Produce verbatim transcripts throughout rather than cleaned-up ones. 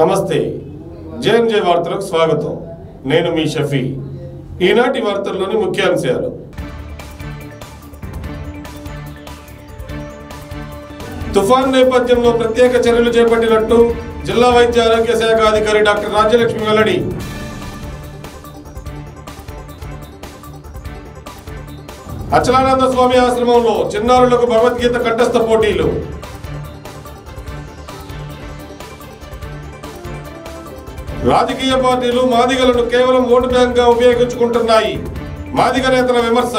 నమస్తే జేఎంజే వార్తలకు స్వాగతం. నేను మీ షఫీ. ఈనాటి వార్తల్లోని ముఖ్యాంశాలు. తుఫాన్ నేపథ్యంలో ప్రత్యేక చర్యలు చేపట్టినట్టు జిల్లా వైద్య ఆరోగ్య శాఖ అధికారి డాక్టర్ రాజ్యలక్ష్మి వెల్లడి. అచలానంద స్వామి ఆశ్రమంలో చిన్నారులకు భగవద్గీత కంఠస్థ పోటీలు. రాజకీయ పార్టీలు మాదిగలను కేవలం ఓటు బ్యాంక్ గా ఉపయోగించుకుంటున్నాయి. మాదిగ నేతల విమర్శ.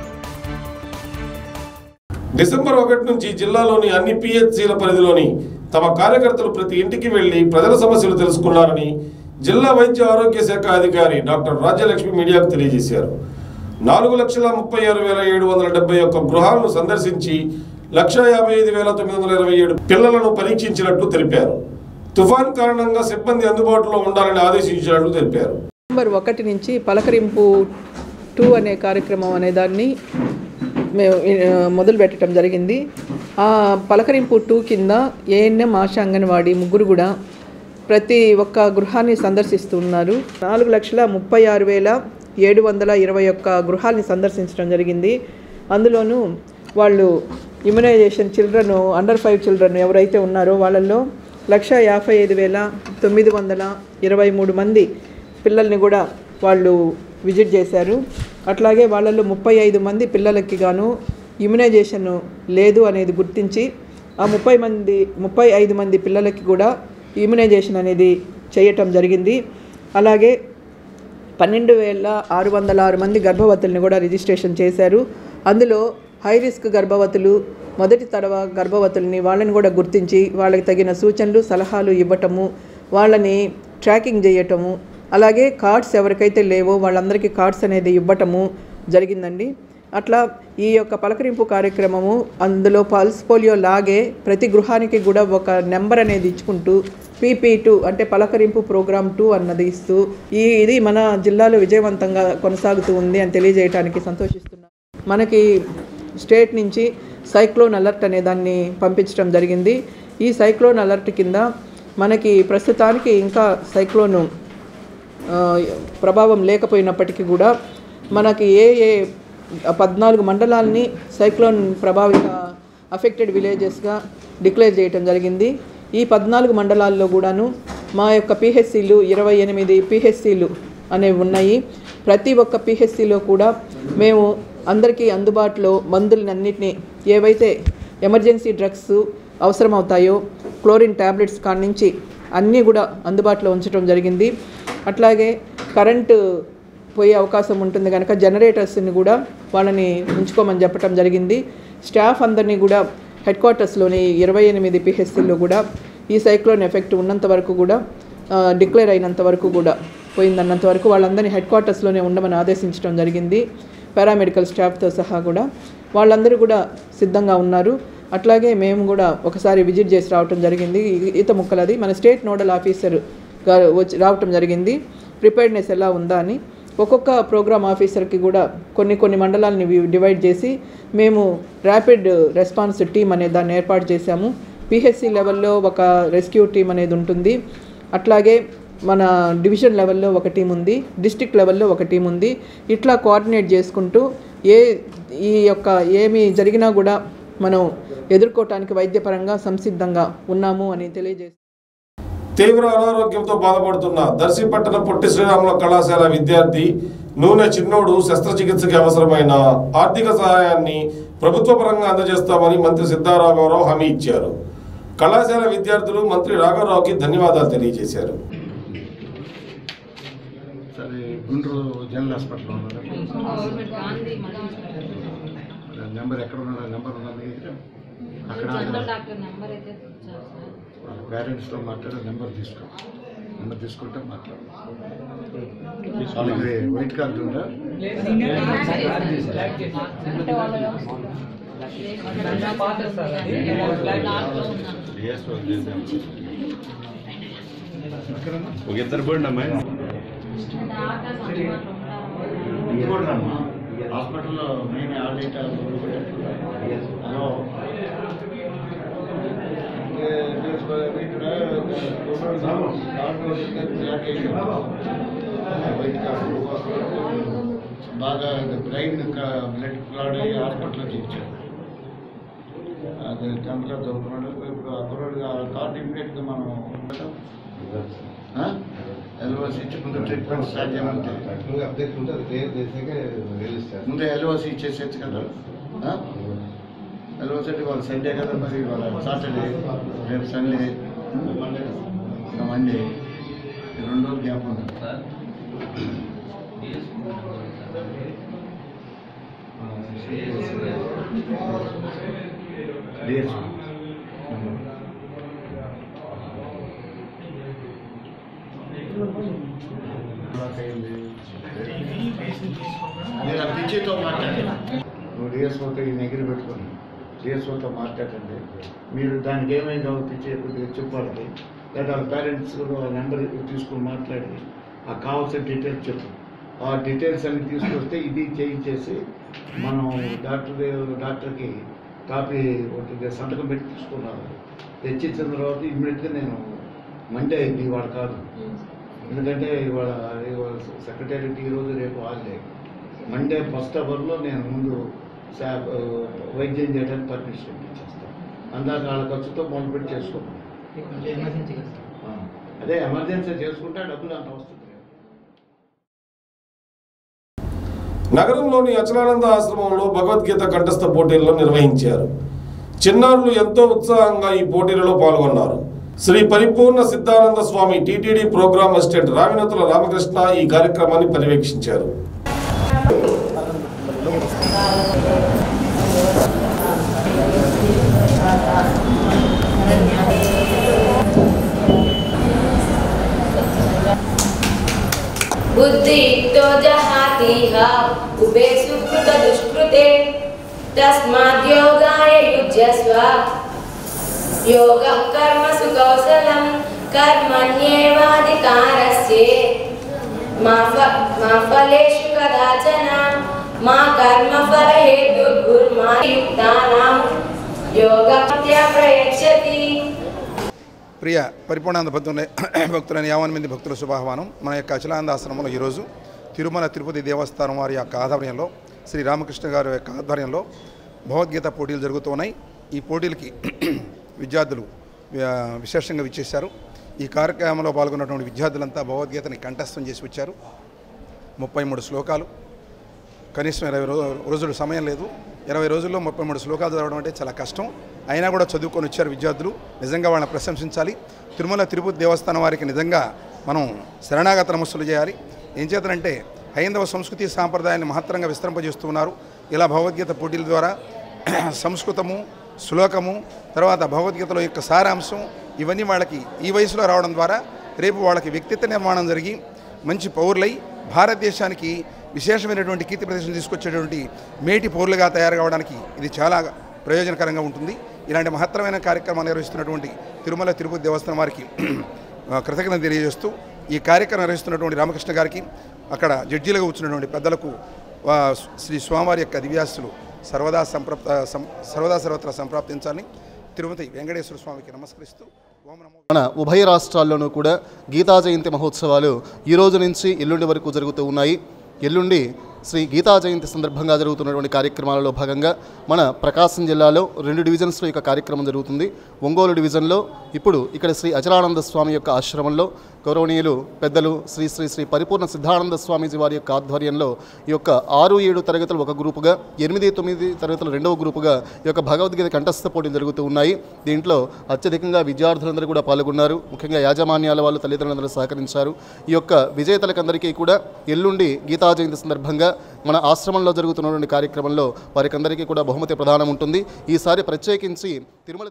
డిసెంబర్ ఒకటి నుంచి జిల్లాలోని అన్ని పిహెచ్సిల పరిధిలోని తమ కార్యకర్తలు ప్రతి ఇంటికి వెళ్లి ప్రజల సమస్యలు తెలుసుకున్నారని జిల్లా వైద్య ఆరోగ్య శాఖ అధికారి డాక్టర్ రాజ్యలక్ష్మి మీడియాకు తెలియజేశారు. నాలుగు లక్షల ముప్పై ఆరు వేల ఏడు వందల డెబ్బై ఒక్క గృహాలను సందర్శించి లక్ష యాభై ఐదు వేల తొమ్మిది వందల ఇరవై ఏడు పిల్లలను పరీక్షించినట్టు తెలిపారు. తుఫాన్ కారణంగా సిబ్బంది అందుబాటులో ఉండాలని ఆదేశించినట్లు తెలిపారు. డిసెంబర్ ఒకటి నుంచి పలకరింపు టూ అనే కార్యక్రమం అనే దాన్ని మేము మొదలు పెట్టడం జరిగింది. ఆ పలకరింపు టూ కింద ఏఎన్ఎం, ఆశా, అంగన్వాడీ ముగ్గురు కూడా ప్రతి ఒక్క గృహాన్ని సందర్శిస్తున్నారు. నాలుగు లక్షల ముప్పై ఆరు వేల ఏడు వందల ఇరవై ఒక్క గృహాన్ని సందర్శించడం జరిగింది. అందులోనూ వాళ్ళు immunization children, under five children ఎవరైతే ఉన్నారో వాళ్ళల్లో లక్ష యాభై ఐదు వేల తొమ్మిది వందల ఇరవై మూడు మంది పిల్లల్ని కూడా వాళ్ళు విజిట్ చేశారు. అట్లాగే వాళ్ళల్లో ముప్పై ఐదు మంది పిల్లలకి గాను ఇమ్యునైజేషన్ లేదు అనేది గుర్తించి ఆ ముప్పై మంది ముప్పై ఐదు మంది పిల్లలకి కూడా ఇమ్యునైజేషన్ అనేది చేయటం జరిగింది. అలాగే పన్నెండు వేల ఆరు వందల ఆరు మంది గర్భవతుల్ని కూడా రిజిస్ట్రేషన్ చేశారు. అందులో హై రిస్క్ గర్భవతులు, మొదటి తడవ గర్భవతుల్ని వాళ్ళని కూడా గుర్తించి వాళ్ళకి తగిన సూచనలు, సలహాలు ఇవ్వటము, వాళ్ళని ట్రాకింగ్ చేయటము, అలాగే కార్డ్స్ ఎవరికైతే లేవో వాళ్ళందరికీ కార్డ్స్ అనేది ఇవ్వటము జరిగిందండి. అట్లా ఈ యొక్క పలకరింపు కార్యక్రమము అందులో పల్స్ పోలియో లాగే ప్రతి గృహానికి కూడా ఒక నెంబర్ అనేది ఇచ్చుకుంటూ పీపీ టూ అంటే పలకరింపు ప్రోగ్రామ్ టూ అన్నది ఇస్తూ ఈ ఇది మన జిల్లాలో విజయవంతంగా కొనసాగుతూ ఉంది అని తెలియజేయడానికి సంతోషిస్తున్నాం. మనకి స్టేట్ నుంచి సైక్లోన్ అలర్ట్ అనే దాన్ని పంపించడం జరిగింది. ఈ సైక్లోన్ అలర్ట్ కింద మనకి ప్రస్తుతానికి ఇంకా సైక్లోను ప్రభావం లేకపోయినప్పటికీ కూడా మనకి ఏ ఏ పద్నాలుగు మండలాల్ని సైక్లోన్ ప్రభావిత అఫెక్టెడ్ విలేజెస్గా డిక్లేర్ చేయడం జరిగింది. ఈ పద్నాలుగు మండలాల్లో కూడాను మా యొక్క పిహెచ్సిలు ఇరవై ఎనిమిది పిహెచ్సిలు అనేవి ఉన్నాయి. ప్రతి ఒక్క పిహెచ్సిలో కూడా మేము అందరికీ అందుబాటులో మందులన్నింటినీ ఏవైతే ఎమర్జెన్సీ డ్రగ్స్ అవసరమవుతాయో క్లోరిన్ ట్యాబ్లెట్స్ కాడి నుంచి అన్నీ కూడా అందుబాటులో ఉంచడం జరిగింది. అట్లాగే కరెంటు పోయే అవకాశం ఉంటుంది కనుక జనరేటర్స్ని కూడా వాళ్ళని ఉంచుకోమని చెప్పడం జరిగింది. స్టాఫ్ అందరినీ కూడా హెడ్ క్వార్టర్స్లోని ఇరవై ఎనిమిది పిహెచ్సిల్లో కూడా ఈ సైక్లోన్ ఎఫెక్ట్ ఉన్నంత వరకు కూడా డిక్లేర్ అయినంత వరకు కూడా పోయిందన్నంత వరకు వాళ్ళందరినీ హెడ్ క్వార్టర్స్లోనే ఉండమని ఆదేశించడం జరిగింది. పారామెడికల్ స్టాఫ్తో సహా కూడా వాళ్ళందరూ కూడా సిద్ధంగా ఉన్నారు. అట్లాగే మేము కూడా ఒకసారి విజిట్ చేసి రావటం జరిగింది. ఈత ముక్కలది మన స్టేట్ నోడల్ ఆఫీసర్ వచ్చి రావటం జరిగింది. ప్రిపేర్డ్నెస్ ఎలా ఉందా అని ఒక్కొక్క ప్రోగ్రామ్ ఆఫీసర్కి కూడా కొన్ని కొన్ని మండలాలని డివైడ్ చేసి మేము ర్యాపిడ్ రెస్పాన్స్ టీమ్ అనే దాన్ని ఏర్పాటు చేశాము. పిహెచ్సి లెవెల్లో ఒక రెస్క్యూ టీం అనేది ఉంటుంది. అట్లాగే మన డివిజన్ లెవెల్లో ఒక టీం ఉంది, డిస్ట్రిక్ట్ లెవెల్లో ఒక టీం ఉంది. ఇట్లా కోఆర్డినేట్ చేసుకుంటూ ఏ ఈ యొక్క ఏమి జరిగినా కూడా మనం ఎదుర్కోవటానికి వైద్యపరంగా సంసిద్ధంగా ఉన్నాము అని తెలియజేస్తాం. తీవ్ర అనారోగ్యంతో బాధపడుతున్న దర్శి పట్టణ పొట్టి శ్రీరాముల కళాశాల విద్యార్థి నూనె చిన్నోడు శస్త్రచికిత్సకి అవసరమైన ఆర్థిక సహాయాన్ని ప్రభుత్వ పరంగా అందజేస్తామని మంత్రి సిద్ధారాఘవరావు హామీ ఇచ్చారు. కళాశాల విద్యార్థులు మంత్రి రాఘవరావుకి ధన్యవాదాలు తెలియజేశారు. నెంబర్ ఎక్కడ ఉన్నది? నెంబర్ ఉన్నది అక్కడ పేరెంట్స్తో మాట్లాడే నెంబర్ తీసుకో నెంబర్ తీసుకుంటే మాట్లాడు. వాళ్ళకి వైట్ కార్డు ఉందా? ఒక ఇద్దరు కూడా హాస్పిటల్లో మెయిన్ ఆడిట్ హలో బాగా బ్రెయిన్ బ్లడ్ క్లాడ్ అయ్యి హాస్పిటల్లో చేయించారు. అది టెన్త్ క్లాస్ చదువుతున్నాడు. ఇప్పుడు అబ్రాడ్ కార్డు ఇమ్మీడియట్గా మనం ఎల్ఓసి ఇచ్చి ముందు ట్రీట్మెంట్ స్టార్ట్ చేయమంటే ముందే ఎల్ఓసి ఇచ్చేసేచ్చు కదా. ఎల్ఓసి అంటే వాళ్ళు సండే కదా, మరి వాళ్ళ సాటర్డే రేపు సండే ఇంకా మండే రెండు రోజులు గ్యాప్ ఉంది. మీరు ఆ పిచ్చితో మాట్లాడండి. నువ్వు డిఎస్ఓతో ఈ నెగిరి పెట్టుకోండి, డిఎస్ఓతో మాట్లాడండి. మీరు దానికి ఏమైందో పిచ్చి చెప్పాలి, లేదా వాళ్ళ పేరెంట్స్ కూడా వాళ్ళ నెంబర్ తీసుకుని మాట్లాడి ఆ కావాల్సిన డీటెయిల్స్ చెప్పు. ఆ డీటెయిల్స్ అన్ని తీసుకొస్తే ఇది చేయించేసి మనం డాక్టర్ డాక్టర్కి కాపీ ఒకటి సంతకం పెట్టి తీసుకున్నాను. తెచ్చిచ్చిన తర్వాత ఇమ్మీడియట్గా నేను మండే అయింది, ఇవాళ కాదు. ఎందుకంటే ఇవాళ ఇవాళ సెక్రటేరియట్ ఈరోజు రేపు హాలిడే. మండే ఫస్ట్ అవర్లో నేను ముందు వైద్యం చేయడానికి పర్మిషన్ ఇచ్చేస్తాను. అందాక వాళ్ళ ఖర్చుతో మొదలుపెట్టి చేసుకోమని. అదే ఎమర్జెన్సీ చేసుకుంటే డబ్బులు అంత వస్తుంది. నగరంలోని అచలానంద ఆశ్రమంలో భగవద్గీత కంఠస్థ పోటీలను నిర్వహించారు. చిన్నారులు ఎంతో ఉత్సాహంగా ఈ పోటీలలో పాల్గొన్నారు. Shri Paripoorna Siddhananda Swami TTD program assistant Ravinatula Ramakrishna ఈ కార్యక్రమాన్ని పర్యవేక్షించారు. बुद्धियुक्तो जहातीह उभे सुकृत दुष्कृते तस्माद् योगाय युज्यस्व योगः कर्मसु कौशलं कर्मण्येवाधिकारस्य मा फलेषु कदाचन मा कर्मफलहेतुर्भुर्मा युक्तानां योगः प्रयच्छति. ప్రియ పరిపూర్ణానంద భక్తుల భక్తులైన యావన్ మంది భక్తుల శుభాహ్వానం. మన యొక్క అచలానంద ఆశ్రమంలో ఈరోజు తిరుమల తిరుపతి దేవస్థానం వారి యొక్క ఆధ్వర్యంలో శ్రీ రామకృష్ణ గారి యొక్క ఆధ్వర్యంలో భగవద్గీత పోటీలు జరుగుతున్నాయి. ఈ పోటీలకి విద్యార్థులు విశేషంగా విచ్చేశారు. ఈ కార్యక్రమంలో పాల్గొన్నటువంటి విద్యార్థులంతా భగవద్గీతని కంఠస్థం చేసి వచ్చారు. ముప్పై మూడు శ్లోకాలు, కనీసం ఇరవై రోజులు సమయం లేదు. ఇరవై రోజుల్లో ముప్పై మూడు శ్లోకాలు చదవడం అంటే చాలా కష్టం. అయినా కూడా చదువుకొని వచ్చారు విద్యార్థులు. నిజంగా వాళ్ళని ప్రశంసించాలి. తిరుమల తిరుపతి దేవస్థానం వారికి నిజంగా మనం శరణాగత నమస్సులు చేయాలి. ఏం చేతనంటే హైందవ సంస్కృతి సాంప్రదాయాన్ని మహత్తరంగా విస్తరింపజేస్తూ ఉన్నారు. ఇలా భగవద్గీత పోటీల ద్వారా సంస్కృతము, శ్లోకము, తర్వాత భగవద్గీతలో యొక్క సారాంశం ఇవన్నీ వాళ్ళకి ఈ వయసులో రావడం ద్వారా రేపు వాళ్ళకి వ్యక్తిత్వ నిర్మాణం జరిగి మంచి పౌరులై భారతదేశానికి విశేషమైనటువంటి కీర్తి ప్రదర్శన తీసుకొచ్చేటువంటి మేటి పౌరులుగా తయారు కావడానికి ఇది చాలా ప్రయోజనకరంగా ఉంటుంది. ఇలాంటి మహత్తరమైన కార్యక్రమాలు నిర్వహిస్తున్నటువంటి తిరుమల తిరుపతి దేవస్థానం వారికి కృతజ్ఞత తెలియజేస్తూ ఈ కార్యక్రమం నిర్వహిస్తున్నటువంటి రామకృష్ణ గారికి, అక్కడ జడ్జీలుగా కూర్చున్నటువంటి పెద్దలకు శ్రీ స్వామివారి యొక్క దివ్యాస్తులు సర్వదా సంప్రాప్త సర్వదా సర్వత్రా సంప్రాప్తించాలని తిరుమతి వెంకటేశ్వర స్వామికి నమస్కరిస్తూ ఓం నమో. మన ఉభయ రాష్ట్రాల్లోనూ కూడా గీతా జయంతి మహోత్సవాలు ఈ రోజు నుంచి ఎల్లుండి వరకు జరుగుతూ ఉన్నాయి. ఎల్లుండి శ్రీ గీతా జయంతి సందర్భంగా జరుగుతున్నటువంటి కార్యక్రమాలలో భాగంగా మన ప్రకాశం జిల్లాలో రెండు డివిజన్స్లో యొక్క కార్యక్రమం జరుగుతుంది. ఒంగోలు డివిజన్లో ఇప్పుడు ఇక్కడ శ్రీ అచలానంద స్వామి యొక్క ఆశ్రమంలో గౌరవనీయులు పెద్దలు శ్రీ శ్రీ శ్రీ పరిపూర్ణ సిద్ధానంద స్వామీజీ వారి యొక్క ఆధ్వర్యంలో ఈ యొక్క ఆరు ఏడు తరగతులు ఒక గ్రూపుగా, ఎనిమిది తొమ్మిది తరగతులు రెండవ గ్రూపుగా ఈ యొక్క భగవద్గీత కంఠస్థ పోటీలు జరుగుతూ ఉన్నాయి. దీంట్లో అత్యధికంగా విద్యార్థులందరూ కూడా పాల్గొన్నారు. ముఖ్యంగా యాజమాన్యాల వాళ్ళు, తల్లిదండ్రులందరూ సహకరించారు. ఈ యొక్క విజేతలకందరికీ కూడా ఎల్లుండి గీతా జయంతి సందర్భంగా మన ఆశ్రమంలో జరుగుతున్నటువంటి కార్యక్రమంలో వారికి అందరికీ కూడా బహుమతి ప్రదానం ఉంటుంది. ఈసారి ప్రత్యేకించి తిరుమల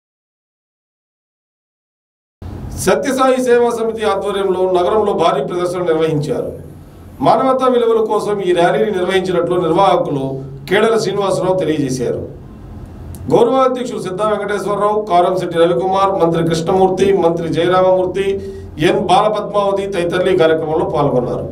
సత్యసాయి సేవా సమితి ఆధ్వర్యంలో నగరంలో భారీ ప్రదర్శన నిర్వహించారు. మానవతా విలువల కోసం ఈ ర్యాలీని నిర్వహించినట్లు నిర్వాహకులు కేడల శ్రీనివాసరావు తెలియజేశారు. గౌరవ అధ్యక్షులు సిద్ధా వెంకటేశ్వరరావు, కారంశెట్టి రవికుమార్, మంత్రి కృష్ణమూర్తి, మంత్రి జయరామమూర్తి, ఎన్ బాలపద్మావతి తదితరులు ఈ కార్యక్రమంలో పాల్గొన్నారు.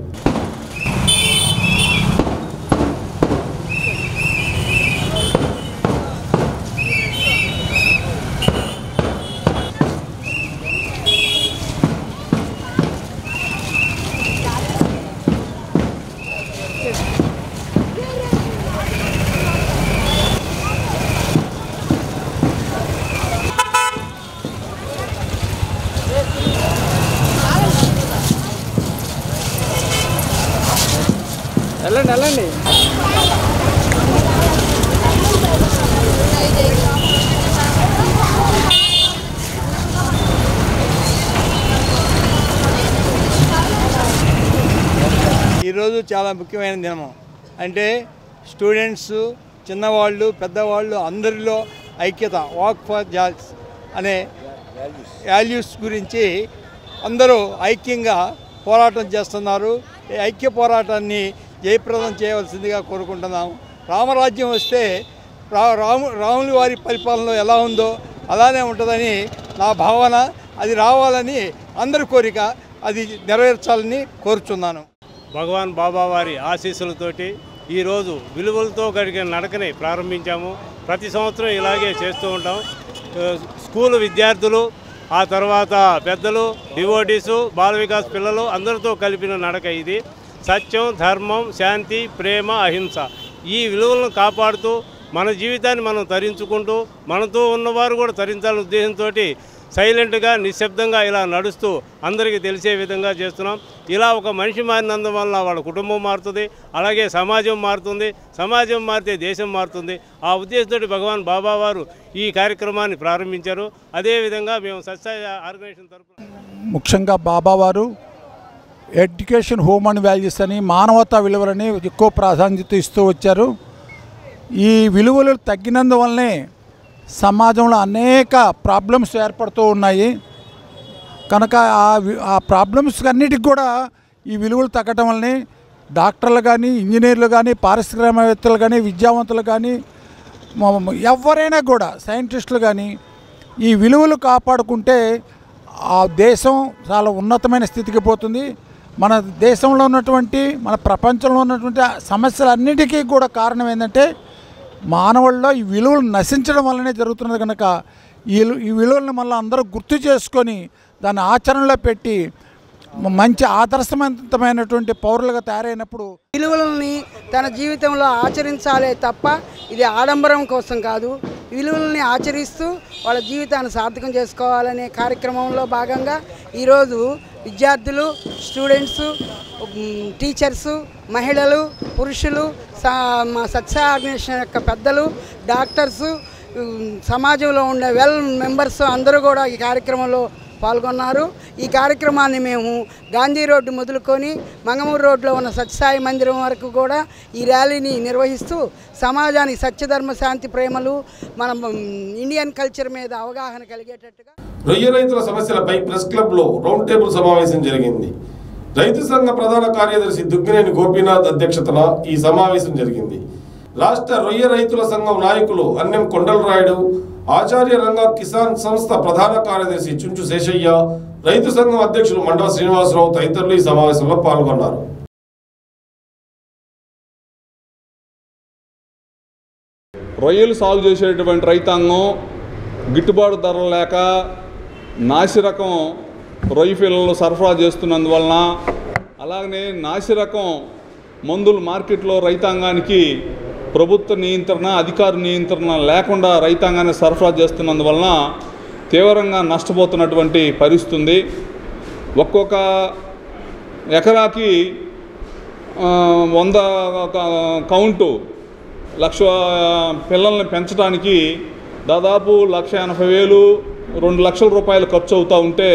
వెళ్ళండి వెళ్ళండి ఈరోజు చాలా ముఖ్యమైన దినం. అంటే స్టూడెంట్స్, చిన్నవాళ్ళు, పెద్దవాళ్ళు అందరిలో ఐక్యత, వాక్ ఫర్ జాబ్స్ అనే వాల్యూస్ గురించి అందరూ ఐక్యంగా పోరాటం చేస్తున్నారు. ఈ ఐక్య పోరాటాన్ని జయప్రదం చేయవలసిందిగా కోరుకుంటున్నాము. రామరాజ్యం వస్తే రా రాము రాముని వారి పరిపాలనలో ఎలా ఉందో అలానే ఉంటుందని నా భావన. అది రావాలని అందరి కోరిక, అది నెరవేర్చాలని కోరుచున్నాను. భగవాన్ బాబా వారి ఆశీస్సులతోటి ఈరోజు విలువలతో కలిగిన నడకని ప్రారంభించాము. ప్రతి సంవత్సరం ఇలాగే చేస్తూ ఉంటాం. స్కూలు విద్యార్థులు, ఆ తర్వాత పెద్దలు, డివోటీసు, బాల వికాస్ పిల్లలు అందరితో కలిపిన నడక ఇది. సత్యం, ధర్మం, శాంతి, ప్రేమ, అహింస ఈ విలువలను కాపాడుతూ మన జీవితాన్ని మనం తరించుకుంటూ మనతో ఉన్నవారు కూడా తరించాలనే ఉద్దేశంతో సైలెంట్గా, నిశ్శబ్దంగా ఇలా నడుస్తూ అందరికీ తెలిసే విధంగా చేస్తున్నాం. ఇలా ఒక మనిషి మారినందువల్ల వాళ్ళ కుటుంబం మారుతుంది, అలాగే సమాజం మారుతుంది. సమాజం మారితే దేశం మారుతుంది. ఆ ఉద్దేశంతో భగవాన్ బాబా వారు ఈ కార్యక్రమాన్ని ప్రారంభించారు. అదేవిధంగా మేము సత్సాయి ఆర్గనైజేషన్ తరఫున ముఖ్యంగా బాబావారు ఎడ్యుకేషన్, హ్యూమన్ వాల్యూస్ అని, మానవతా విలువలని ఎక్కువ ప్రాధాన్యత ఇస్తూ వచ్చారు. ఈ విలువలు తగ్గినందువల్లనే సమాజంలో అనేక ప్రాబ్లమ్స్ ఏర్పడుతూ ఉన్నాయి. కనుక ఆ ప్రాబ్లమ్స్ అన్నిటికి కూడా ఈ విలువలు తగ్గటం వల్లనే డాక్టర్లు కానీ, ఇంజనీర్లు కానీ, పారిశ్రామికవేత్తలు కానీ, విద్యావంతులు కానీ, ఎవరైనా కూడా సైంటిస్టులు కానీ ఈ విలువలు కాపాడుకుంటే ఆ దేశం చాలా ఉన్నతమైన స్థితికి పోతుంది. మన దేశంలో ఉన్నటువంటి, మన ప్రపంచంలో ఉన్నటువంటి సమస్యలన్నిటికీ కూడా కారణం ఏంటంటే మానవుల్లో ఈ విలువలు నశించడం వల్లనే జరుగుతున్నది. కనుక ఈ ఈ విలువలను మళ్ళీ అందరూ గుర్తు చేసుకొని దాన్ని ఆచరణలో పెట్టి మంచి ఆదర్శవంతమైనటువంటి పౌరులుగా తయారైనప్పుడు విలువలని తన జీవితంలో ఆచరించాలే తప్ప ఇది ఆడంబరం కోసం కాదు. విలువలని ఆచరిస్తూ వాళ్ళ జీవితాన్ని సార్థకం చేసుకోవాలనే కార్యక్రమంలో భాగంగా ఈరోజు విద్యార్థులు, స్టూడెంట్స్, టీచర్సు, మహిళలు, పురుషులు, మా సత్సాయి ఆర్గనైజేషన్ యొక్క పెద్దలు, డాక్టర్సు, సమాజంలో ఉండే వెల్ మెంబర్స్ అందరూ కూడా ఈ కార్యక్రమంలో పాల్గొన్నారు. ఈ కార్యక్రమాన్ని మేము గాంధీ రోడ్డు మొదలుకొని మంగమూరు రోడ్లో ఉన్న సత్యసాయి మందిరం వరకు కూడా ఈ ర్యాలీని నిర్వహిస్తూ సమాజానికి సత్యధర్మ, శాంతి, ప్రేమలు, మన ఇండియన్ కల్చర్ మీద అవగాహన కలిగేటట్టుగా రొయ్య రైతుల సమస్యలపై ప్రెస్ క్లబ్లో రౌండ్ టేబుల్ సమావేశం జరిగింది. రైతు సంఘ ప్రధాన కార్యదర్శి దుగ్గినేని గోపీనాథ్ అధ్యక్షతన ఈ సమావేశం జరిగింది. రాష్ట్ర రొయ్య రైతుల సంఘం నాయకులు అన్నెం కొండలరాయుడు, ఆచార్య రంగ కిసాన్ సంస్థ ప్రధాన కార్యదర్శి చుంచు శేషయ్య, రైతు సంఘం అధ్యక్షులు మండవ శ్రీనివాసరావు తదితరులు ఈ సమావేశంలో పాల్గొన్నారు. రొయ్యలు సాగు చేసేటువంటి రైతాంగం గిట్టుబాటు ధరలు లేక నాసిరకం రొయ్య పిల్లలు సరఫరా చేస్తున్నందువలన, అలాగనే నాసిరకం మందులు మార్కెట్లో రైతాంగానికి ప్రభుత్వ నియంత్రణ, అధికార నియంత్రణ లేకుండా రైతాంగాన్ని సరఫరా చేస్తున్నందువలన తీవ్రంగా నష్టపోతున్నటువంటి పరిస్థితి ఉంది. ఒక్కొక్క ఎకరాకి వంద కౌంటు లక్ష పిల్లల్ని పెంచడానికి దాదాపు లక్ష ఎనభై వేలు రెండు లక్షల రూపాయలు ఖర్చు అవుతూ ఉంటే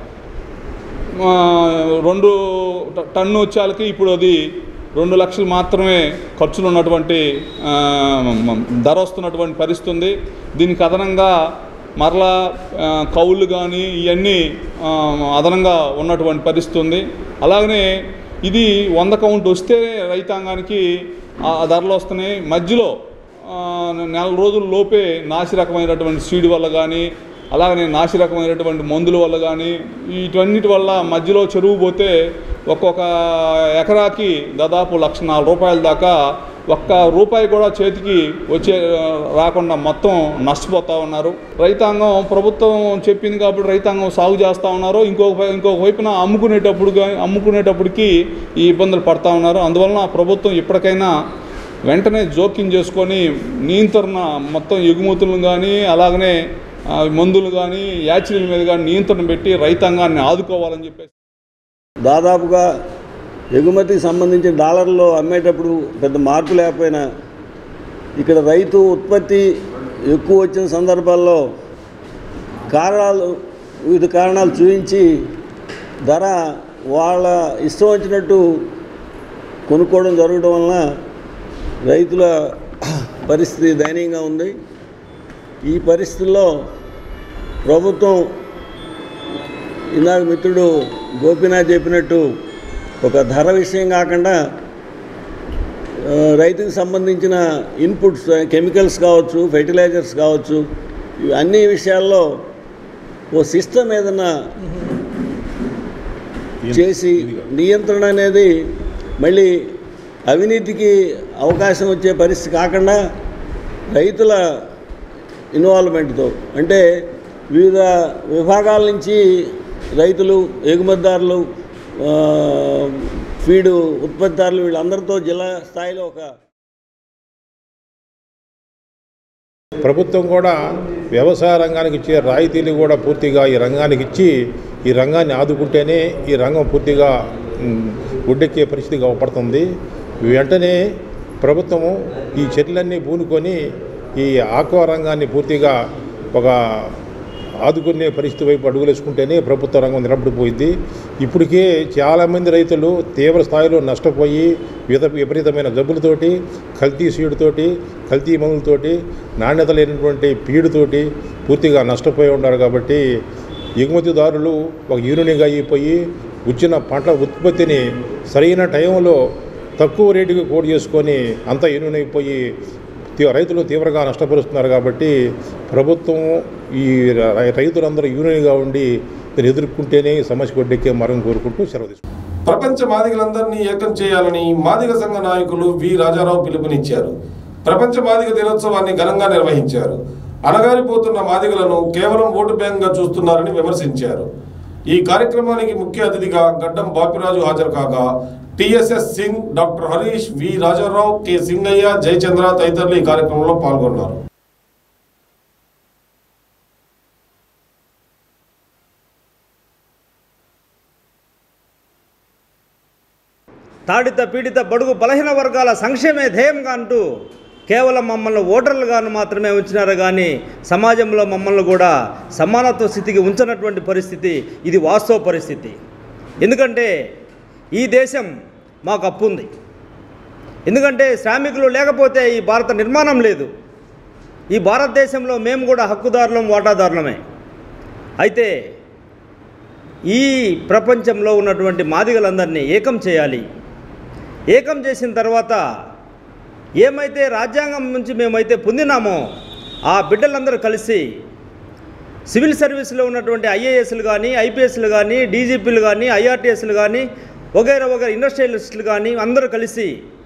రెండు టన్ను వచ్చేళ్ళకి ఇప్పుడు అది రెండు లక్షలు మాత్రమే ఖర్చులు ఉన్నటువంటి ధర వస్తున్నటువంటి పరిస్థితి ఉంది. దీనికి అదనంగా మరలా కౌళ్ళు కానీ ఇవన్నీ అదనంగా ఉన్నటువంటి పరిస్థితి ఉంది. అలాగనే ఇది వంద కౌంట్ వస్తే రైతాంగానికి ఆ ధరలు వస్తున్నాయి. మధ్యలో నెల రోజుల లోపే నాసిరకమైనటువంటి సీడ్ వల్ల కానీ, అలాగనే నాసిరకమైనటువంటి మందుల వల్ల కానీ, వీటన్నిటి వల్ల మధ్యలో చెరువు పోతే ఒక్కొక్క ఎకరాకి దాదాపు లక్ష నాలుగు రూపాయల దాకా ఒక్క రూపాయి కూడా చేతికి వచ్చే రాకుండా మొత్తం నష్టపోతూ ఉన్నారు. రైతాంగం ప్రభుత్వం చెప్పింది కాబట్టి రైతాంగం సాగు చేస్తూ ఉన్నారు. ఇంకొక ఇంకొక వైపున అమ్ముకునేటప్పుడు కానీ అమ్ముకునేటప్పటికి ఈ ఇబ్బందులు పడుతూ ఉన్నారు. అందువలన ప్రభుత్వం ఇప్పటికైనా వెంటనే జోక్యం చేసుకొని నియంత్రణ మొత్తం ఎగుమతులను కానీ, అలాగనే మందులు కానీ, యాచరీల మీద కానీ నియంత్రణ పెట్టి రైతాంగాన్ని ఆదుకోవాలని చెప్పేసి దాదాపుగా ఎగుమతికి సంబంధించిన డాలర్లో అమ్మేటప్పుడు పెద్ద మార్పు లేకపోయినా ఇక్కడ రైతు ఉత్పత్తి ఎక్కువ వచ్చిన సందర్భాల్లో కారణాలు వివిధ కారణాలు చూపించి ధర వాళ్ళ ఇష్టం వచ్చినట్టు కొనుక్కోవడం జరగడం వలన రైతుల పరిస్థితి దయనీయంగా ఉంది. ఈ పరిస్థితుల్లో ప్రభుత్వం ఇందాక మిత్రుడు గోపీనాథ్ చెప్పినట్టు ఒక ధర విషయం కాకుండా రైతుకు సంబంధించిన ఇన్పుట్స్ కెమికల్స్ కావచ్చు, ఫెర్టిలైజర్స్ కావచ్చు, అన్ని విషయాల్లో ఓ సిస్టమ్ ఏదన్నా చేసి నియంత్రణ అనేది మళ్ళీ అవినీతికి అవకాశం వచ్చే పరిస్థితి కాకుండా రైతుల ఇన్వాల్వ్మెంట్తో, అంటే వివిధ విభాగాల నుంచి రైతులు, ఎగుమతిదారులు, ఫీడు ఉత్పత్తిదారులు వీళ్ళందరితో జిల్లా స్థాయిలో ఒక ప్రభుత్వం కూడా వ్యవసాయ రంగానికి ఇచ్చే రాయితీలు కూడా పూర్తిగా ఈ రంగానికి ఇచ్చి ఈ రంగాన్ని ఆదుకుంటేనే ఈ రంగం పూర్తిగా గుడ్డెక్కే పరిస్థితిగా అవపడుతుంది. వెంటనే ప్రభుత్వము ఈ చర్యలన్నీ పూనుకొని ఈ ఆక్వా రంగాన్ని పూర్తిగా ఒక ఆదుకునే పరిస్థితి వైపు అడుగులేసుకుంటేనే ప్రభుత్వ రంగం నిలబడిపోయింది. ఇప్పటికే చాలామంది రైతులు తీవ్ర స్థాయిలో నష్టపోయి విధ విపరీతమైన జబ్బులతోటి, కల్తీ సీడుతోటి, కల్తీ మందులతోటి, నాణ్యత లేనటువంటి పీడుతోటి పూర్తిగా నష్టపోయి ఉన్నారు. కాబట్టి ఎగుమతిదారులు ఒక యూనియన్గా అయిపోయి వచ్చిన పంట ఉత్పత్తిని సరైన టైంలో తక్కువ రేటుకి కోడ్ చేసుకొని అంతా యూనియన్ అయిపోయి రైతులు తీవ్రంగా నష్టపరుస్తున్నారు. కాబట్టి ప్రభుత్వం ఈ రైతులందరూ యూనియన్గా ఉండి దీన్ని ఎదుర్కొంటేనే సమస్య కొడ్డెక్కే మార్గం కోరుకుంటూ సెలవు తీసుకుంటారు. ప్రపంచ మాదిగలందరినీ ఏకం చేయాలని మాదిగ సంఘ నాయకులు వి రాజారావు పిలుపునిచ్చారు. ప్రపంచ మాదిగ దినోత్సవాన్ని ఘనంగా నిర్వహించారు. అణగారిపోతున్న మాదిగలను కేవలం ఓటు బ్యాంక్గా చూస్తున్నారని విమర్శించారు. ఈ కార్యక్రమానికి ముఖ్య అతిథిగా గడ్డం బాపిరాజు హాజరు కాగా TSS Singh, doctor Harish, V Rajarao, K Singaiah, Jayachandra తదితరులు ఈ కార్యక్రమంలో పాల్గొన్నారు. తాడిత పీడిత బడుగు బలహీన వర్గాల సంక్షేమే ధ్యేయంగా అంటూ కేవలం మమ్మల్ని ఓటర్లుగాను మాత్రమే ఉంచినారు కానీ సమాజంలో మమ్మల్ని కూడా సమానత్వ స్థితికి ఉంచినటువంటి పరిస్థితి ఇది వాస్తవ పరిస్థితి. ఎందుకంటే ఈ దేశం మాకు అప్పు ఉంది. ఎందుకంటే శ్రామికులు లేకపోతే ఈ భారత నిర్మాణం లేదు. ఈ భారతదేశంలో మేము కూడా హక్కుదారులం, వాటాదారులమే. అయితే ఈ ప్రపంచంలో ఉన్నటువంటి మాదిగలందరినీ ఏకం చేయాలి. ఏకం చేసిన తర్వాత ఏమైతే రాజ్యాంగం నుంచి మేమైతే పొందినామో ఆ బిడ్డలందరూ కలిసి సివిల్ సర్వీస్లో ఉన్నటువంటి ఐఏఎస్లు కానీ, ఐపీఎస్లు కానీ, డీజీపీలు కానీ, ఐఆర్టీఎస్లు కానీ, వగైరా వగైరా ఇండస్ట్రియలిస్టులు కానీ అందరూ కలిసి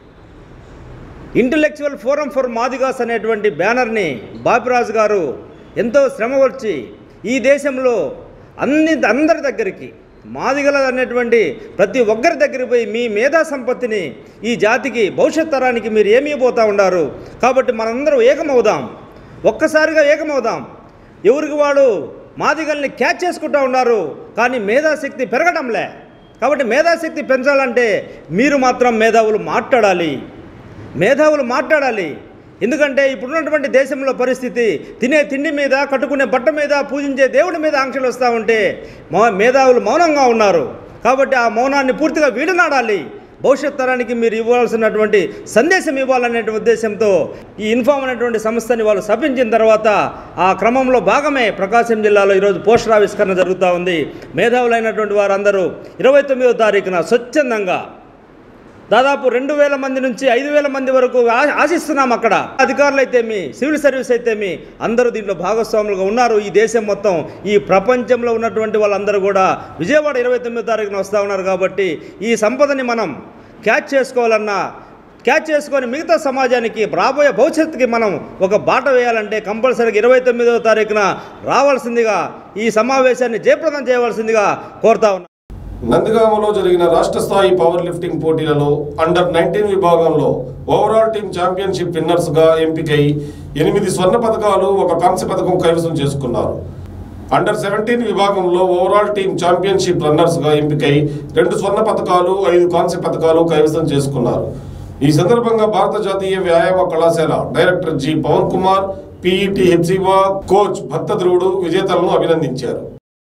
ఇంటలెక్చువల్ ఫోరం ఫర్ మాదిగాస్ అనేటువంటి బ్యానర్ని బాపిరాజు గారు ఎంతో శ్రమ వచ్చి ఈ దేశంలో అన్ని అందరి దగ్గరికి మాదిగల అనేటువంటి ప్రతి ఒక్కరి దగ్గరికి పోయి మీ మేధా సంపత్తిని ఈ జాతికి భవిష్యత్ తరానికి మీరు ఏమీ పోతా ఉన్నారు. కాబట్టి మనందరం ఏకమవుదాం, ఒక్కసారిగా ఏకమవుదాం. ఎవరికి వాడు మాదిగల్ని క్యాచ్ చేసుకుంటూ ఉన్నారు కానీ మేధాశక్తి పెరగడంలే. కాబట్టి మేధాశక్తి పెంచాలంటే మీరు మాత్రం మేధావులు మాట్లాడాలి, మేధావులు మాట్లాడాలి. ఎందుకంటే ఇప్పుడున్నటువంటి దేశంలో పరిస్థితి తినే తిండి మీద, కట్టుకునే బట్ట మీద, పూజించే దేవుడి మీద ఆంక్షలు వస్తూ ఉంటే మేధావులు మౌనంగా ఉన్నారు. కాబట్టి ఆ మౌనాన్ని పూర్తిగా వీడనాడాలి. భవిష్యత్ తరానికి మీరు ఇవ్వాల్సినటువంటి సందేశం ఇవ్వాలనేటువంటి ఉద్దేశంతో ఈ ఇన్ఫామ్ అనేటువంటి సంస్థని వాళ్ళు స్థాపించిన తర్వాత ఆ క్రమంలో భాగమే ప్రకాశం జిల్లాలో ఈరోజు పోస్టర్ ఆవిష్కరణ జరుగుతూ ఉంది. మేధావులైనటువంటి వారందరూ ఇరవై తొమ్మిదో తారీఖున స్వచ్ఛందంగా దాదాపు రెండు వేల మంది నుంచి ఐదు వేల మంది వరకు ఆశిస్తున్నాం. అక్కడ అధికారులు అయితేమి, సివిల్ సర్వీస్ అయితేమి అందరూ దీంట్లో భాగస్వాములుగా ఉన్నారు. ఈ దేశం మొత్తం, ఈ ప్రపంచంలో ఉన్నటువంటి వాళ్ళందరూ కూడా విజయవాడ ఇరవై తొమ్మిదో తారీఖున వస్తూ ఉన్నారు. కాబట్టి ఈ సంపదని మనం క్యాచ్ చేసుకోవాలన్నా క్యాచ్ చేసుకొని మిగతా సమాజానికి రాబోయే భవిష్యత్తుకి మనం ఒక బాట వేయాలంటే కంపల్సరీగా ఇరవై తొమ్మిదవ తారీఖున రావాల్సిందిగా ఈ సమావేశాన్ని జయప్రదం చేయవలసిందిగా కోరుతా ఉన్నాం. నందిగామలో జరిగిన రాష్ట్ర స్థాయి పవర్ లిఫ్టింగ్ పోటీలలో అండర్ నైన్టీన్ విభాగంలో ఓవరాల్ టీమ్ ఛాంపియన్షిప్ విన్నర్స్గా ఎంపికై ఎనిమిది స్వర్ణ పథకాలు, ఒక కాంస్య పథకం కైవసం చేసుకున్నారు. అండర్ సెవెంటీన్ విభాగంలో ఓవరాల్ టీమ్ ఛాంపియన్షిప్ రన్నర్స్గా ఎంపికై రెండు స్వర్ణ పథకాలు ఐదు కాంస్య పథకాలు కైవసం చేసుకున్నారు. ఈ సందర్భంగా భారత జాతీయ వ్యాయామ కళాశాల director G Pavan Kumar, PET Hepsiva coach Bhaktadhruvudu విజేతలను అభినందించారు.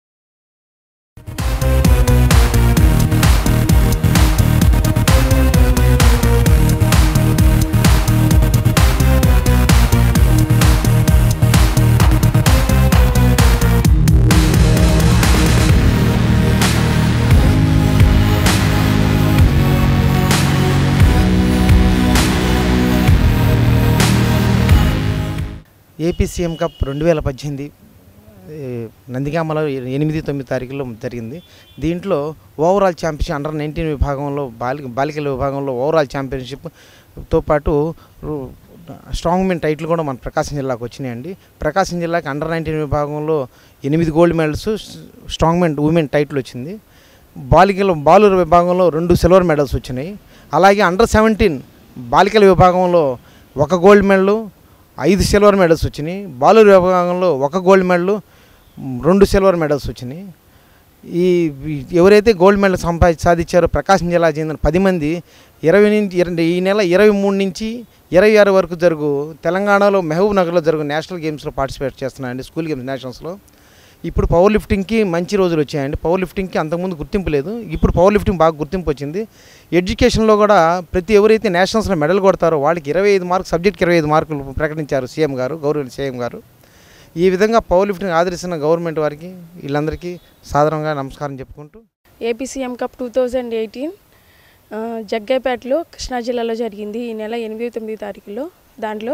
ఏపీ సీఎం కప్ రెండు వేల పద్దెనిమిది నందిగామలో ఎనిమిది తొమ్మిది తారీఖులో జరిగింది. దీంట్లో ఓవరాల్ ఛాంపియన్షిప్ అండర్ నైన్టీన్ విభాగంలో బాలి బాలికల విభాగంలో ఓవరాల్ ఛాంపియన్షిప్తో పాటు స్ట్రాంగ్ మెన్ టైటిల్ కూడా మన ప్రకాశం జిల్లాకు వచ్చినాయండి. ప్రకాశం జిల్లాకి అండర్ నైన్టీన్ విభాగంలో ఎనిమిది gold medals, strong men women title వచ్చింది. బాలికల బాలుర విభాగంలో రెండు సిల్వర్ మెడల్స్ వచ్చినాయి. అలాగే అండర్ సెవెంటీన్ బాలికల విభాగంలో ఒక గోల్డ్ మెడల్, ఐదు సిల్వర్ మెడల్స్ వచ్చినాయి. బాలుర విభాగంలో ఒక గోల్డ్ మెడల్, రెండు సిల్వర్ మెడల్స్ వచ్చినాయి. ఈ ఎవరైతే గోల్డ్ మెడల్ సంపా సాధించారో ప్రకాశం జిల్లా చెందిన పది మంది ఇరవై నుంచి ఈ నెల ఇరవై మూడు నుంచి ఇరవై ఆరు వరకు జరుగు తెలంగాణలో మహబూబ్ నగర్లో జరుగు నేషనల్ గేమ్స్లో పార్టిసిపేట్ చేస్తున్నాయండి. స్కూల్ గేమ్స్ నేషనల్స్లో. ఇప్పుడు పవర్ లిఫ్టింగ్కి మంచి రోజులు వచ్చాయండి. పవర్ లిఫ్టింగ్కి అంతకుముందు గుర్తింపు లేదు, ఇప్పుడు పవర్ లిఫ్టింగ్ బాగా గుర్తింపు వచ్చింది. ఎడ్యుకేషన్లో కూడా ప్రతి ఎవరైతే నేషనల్స్లో మెడల్ కొడతారో వాళ్ళకి ఇరవై ఐదు మార్కులు సబ్జెక్ట్కి ఇరవై ఐదు మార్కులు ప్రకటించారు సీఎం గారు, గౌరవ సీఎం గారు. ఈ విధంగా పవర్ లిఫ్టింగ్ ఆదరిస్తున్న గవర్నమెంట్ వారికి వీళ్ళందరికీ సాధారణంగా నమస్కారం చెప్పుకుంటూ AP CM cup two thousand eighteen జగ్గైపేటలో కృష్ణా జిల్లాలో జరిగింది. ఈ నెల ఎనిమిది తొమ్మిది తారీఖులో. దాంట్లో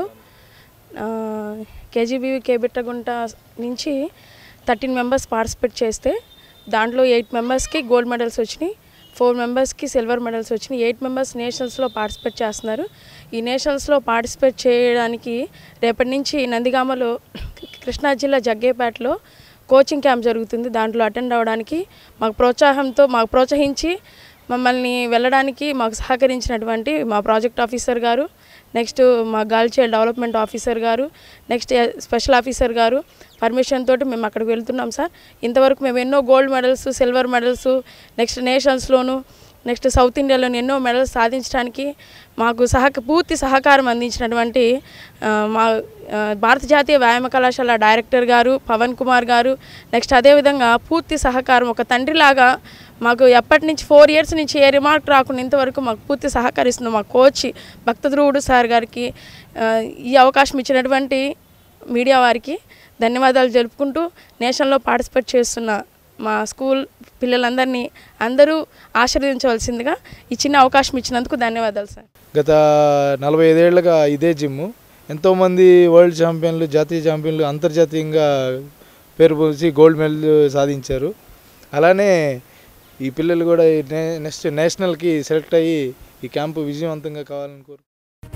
కేజీబీవీ కేబిట్టగుంట నుంచి థర్టీన్ మెంబర్స్ పార్టిసిపేట్ చేస్తే దాంట్లో ఎయిట్ మెంబర్స్కి గోల్డ్ మెడల్స్ వచ్చినాయి, ఫోర్ మెంబర్స్కి సిల్వర్ మెడల్స్ వచ్చినాయి. ఎయిట్ మెంబర్స్ నేషనల్స్లో పార్టిసిపేట్ చేస్తున్నారు. ఈ నేషనల్స్లో పార్టిసిపేట్ చేయడానికి రేపటి నుంచి నందిగామలో కృష్ణా జిల్లా జగ్గేపేటలో కోచింగ్ క్యాంప్ జరుగుతుంది. దాంట్లో అటెండ్ అవ్వడానికి మాకు ప్రోత్సాహంతో మాకు ప్రోత్సహించి మమ్మల్ని వెళ్ళడానికి మాకు సహకరించినటువంటి మా ప్రాజెక్ట్ ఆఫీసర్ గారు, నెక్స్ట్ మా గర్ల్ చైల్డ్ డెవలప్మెంట్ ఆఫీసర్ గారు, నెక్స్ట్ స్పెషల్ ఆఫీసర్ గారు పర్మిషన్ తోటి మేము అక్కడికి వెళ్తున్నాం సార్. ఇంతవరకు మేము ఎన్నో gold medals, silver medals, next నేషనల్స్లోను, నెక్స్ట్ సౌత్ ఇండియాలోని ఎన్నో మెడల్స్ సాధించడానికి మాకు సహక పూర్తి సహకారం అందించినటువంటి మా భారత జాతీయ వ్యాయామ కళాశాల డైరెక్టర్ గారు పవన్ కుమార్ గారు, నెక్స్ట్ అదేవిధంగా పూర్తి సహకారం ఒక తండ్రిలాగా మాకు ఎప్పటి నుంచి ఫోర్ ఇయర్స్ నుంచి ఏ రిమార్క్ రాకుండా ఇంతవరకు మాకు పూర్తి సహకరిస్తుంది మా కోచ్ భక్తధ్రువుడు సార్ గారికి, ఈ అవకాశం ఇచ్చినటువంటి మీడియా వారికి ధన్యవాదాలు తెలుపుకుంటూ నేషనల్లో పార్టిసిపేట్ చేస్తున్న మా స్కూల్ పిల్లలందరినీ అందరూ ఆశీర్వదించవలసిందిగా ఈ చిన్న అవకాశం ఇచ్చినందుకు ధన్యవాదాలు సార్. గత నలభై ఐదేళ్లుగా ఇదే జిమ్ ఎంతోమంది వరల్డ్ ఛాంపియన్లు, జాతీయ ఛాంపియన్లు, అంతర్జాతీయంగా పేరు పొంది గోల్డ్ మెడల్ సాధించారు. అలానే ఈ పిల్లలు కూడా నెక్స్ట్ నేషనల్కి సెలెక్ట్ అయ్యి ఈ క్యాంపు విజయవంతంగా కావాలని కోరు.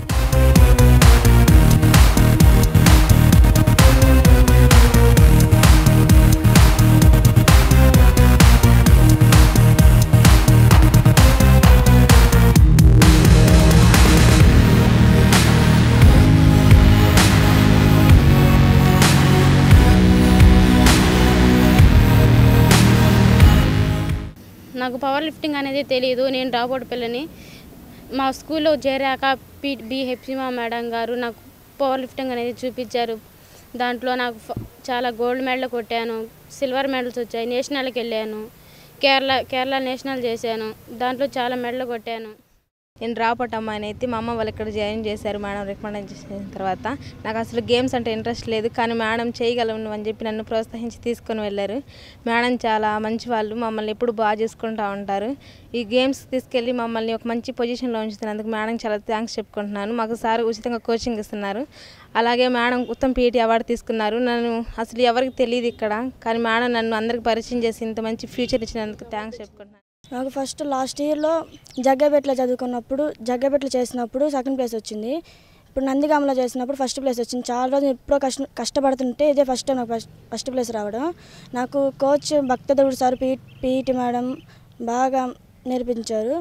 నాకు పవర్ లిఫ్టింగ్ అనేది తెలియదు. నేను డ్రాప్అవుట్ పిల్లని. మా స్కూల్లో చేరాక పి బి హెప్సిమా మేడం గారు నాకు పవర్ లిఫ్టింగ్ అనేది చూపించారు. దాంట్లో నాకు చాలా గోల్డ్ మెడల్ కొట్టాను, సిల్వర్ మెడల్స్ వచ్చాయి, నేషనల్కి వెళ్ళాను, కేరళ కేరళ నేషనల్ చేశాను, దాంట్లో చాలా మెడల్ కొట్టాను. నేను డ్రాప్అవుట్ అమ్మాయిని అయితే మా అమ్మ వాళ్ళు ఇక్కడ జాయిన్ చేశారు మేడం రికమెండ్ చేసిన తర్వాత. నాకు అసలు గేమ్స్ అంటే ఇంట్రెస్ట్ లేదు, కానీ మేడం చేయగలను అని చెప్పి నన్ను ప్రోత్సహించి తీసుకొని వెళ్ళారు. మేడం చాలా మంచి వాళ్ళు, మమ్మల్ని ఎప్పుడు బాగా చూసుకుంటూ ఉంటారు. ఈ గేమ్స్ తీసుకెళ్ళి మమ్మల్ని ఒక మంచి పొజిషన్లో ఉంచుతున్నందుకు మేడం చాలా థ్యాంక్స్ చెప్పుకుంటున్నాను. మాకు సార్ ఉచితంగా కోచింగ్ ఇస్తున్నారు. అలాగే మేడం ఉత్తమ పీఈటీ అవార్డు తీసుకున్నారు. నన్ను అసలు ఎవరికి తెలియదు ఇక్కడ, కానీ మేడం నన్ను అందరికి పరిచయం చేసి ఇంత మంచి ఫ్యూచర్ ఇచ్చినందుకు థ్యాంక్స్ చెప్పుకుంటున్నాను. నాకు ఫస్ట్ లాస్ట్ ఇయర్లో జగ్గైపేటలో చదువుకున్నప్పుడు జగ్గైపేటలో చేసినప్పుడు సెకండ్ ప్లేస్ వచ్చింది. ఇప్పుడు నందిగామలో చేసినప్పుడు ఫస్ట్ ప్లేస్ వచ్చింది. చాలా రోజులు ఎప్పుడో కష్ట కష్టపడుతుంటే ఇదే ఫస్ట్ టైం నాకు ఫస్ట్ ఫస్ట్ ప్లేస్ రావడం. నాకు కోచ్ భక్తధ్రువుడు సార్ పీ పీఈటీ మేడం బాగా నేర్పించారు,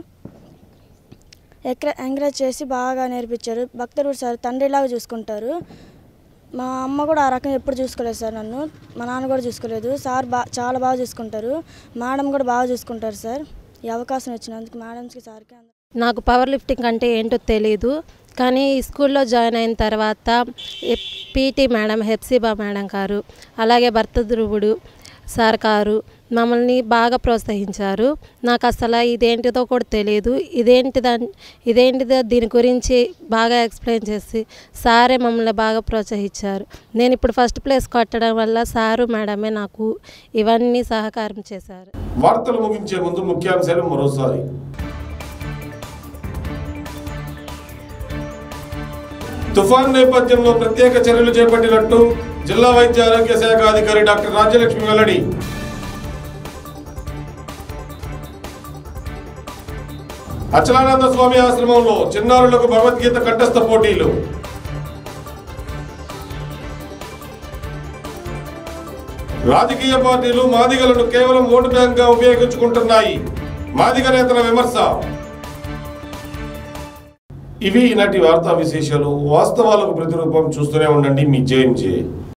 ఎంకరేజ్ చేసి బాగా నేర్పించారు. భక్తధ్రువుడు సార్ తండ్రిలాగా చూసుకుంటారు. మా అమ్మ కూడా ఆ రకం ఎప్పుడు చూసుకోలేదు సార్ నన్ను. మా నాన్న కూడా చూసుకోలేదు. సార్ బా చాలా బాగా చూసుకుంటారు. మేడం కూడా బాగా చూసుకుంటారు సార్. ఈ అవకాశం ఇచ్చినందుకు మేడమ్స్కి సార్కి నాకు పవర్ లిఫ్టింగ్ అంటే ఏంటో తెలియదు, కానీ స్కూల్లో జాయిన్ అయిన తర్వాత పీటీ మేడం, హెప్సిబా మేడం గారు, అలాగే భర్త ధ్రువుడు సార్ గారు మమ్మల్ని బాగా ప్రోత్సహించారు. నాకు అసలు ఇదేంటిదో కూడా తెలియదు. ఇదేంటి దాని ఇదేంటిదో దీని గురించి బాగా ఎక్స్ప్లెయిన్ చేసి సారే మమ్మల్ని బాగా ప్రోత్సహించారు. నేను ఇప్పుడు ఫస్ట్ ప్లేస్ కొట్టడం వల్ల సారు మేడమే నాకు ఇవన్నీ సహకారం చేశారు. వార్తలు ముగించే ముందు ముఖ్యాంశాలు మరోసారి. తుఫాన్ నేపథ్యంలో ప్రత్యేక చర్యలు చేపట్టినట్టు జిల్లా వైద్య ఆరోగ్య శాఖ అధికారి డాక్టర్ రాజ్యలక్ష్మి వెల్లడి. అచలానంద స్వామి ఆశ్రమంలో చిన్నారులకు భగవద్గీత కంఠస్థ పోటీలు. రాజకీయ పార్టీలు మాదిగలను కేవలం ఓటు బ్యాంక్ గా ఉపయోగించుకుంటున్నాయి, మాదిగ నేతల విమర్శ. ఇవి ఈనాటి వార్తా విశేషాలు. వాస్తవాలకు ప్రతిరూపం చూస్తూనే ఉండండి మీ జేఎంజే.